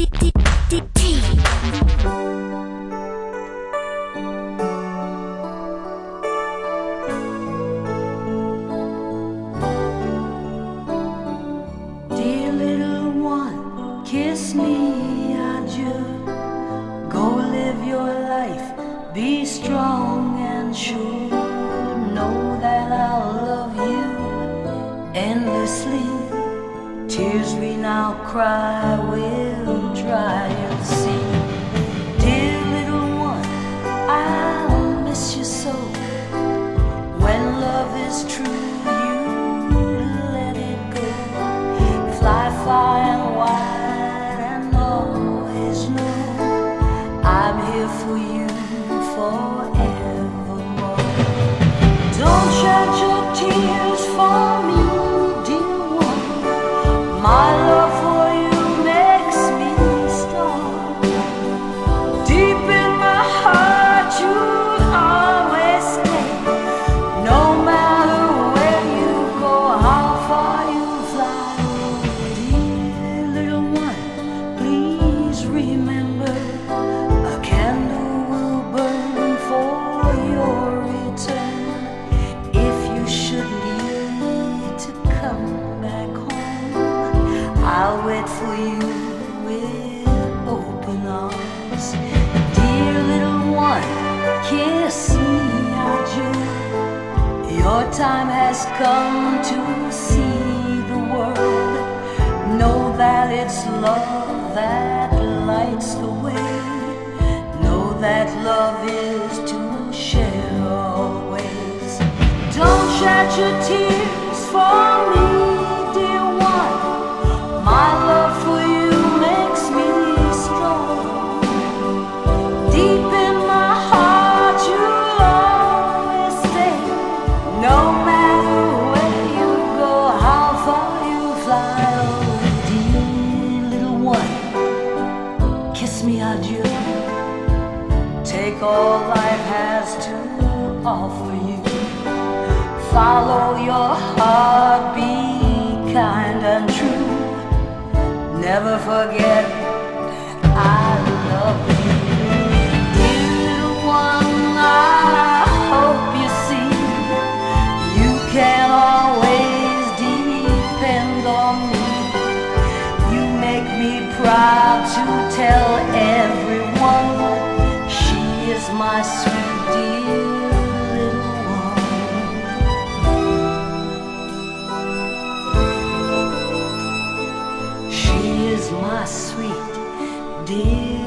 Dear little one, kiss me adieu. Go live your life, be strong and sure. Know that I'll love you endlessly. Tears we now cry will dry your sea. Dear little one, I'll miss you so. When love is true, you let it go. Fly far and wide and always know I'm here for you forevermore. Don't shed your tears for me, dear one. My love for you makes me strong. Deep in my heart you'll always stay. No matter where you go, how far you fly. Dear little one, please remember, a candle will burn for your return. If you should need to come back home, I'll wait for you with open arms. Dear little one, kiss me adieu. Your time has come to see the world. Know that it's love that lights the way. Know that love is to share always. Don't shed your tears for me, dear one. My love for you makes me strong. Deep in my heart you'll always stay. No matter where you go, how far you fly. Oh, dear little one, kiss me adieu. Take all life has to offer you. Follow your heart, be kind and true. Never forget I love you. Dear little one, I hope you see you can always depend on me. You make me proud to tell everyone she is my sweet dear little one. She is my sweet dear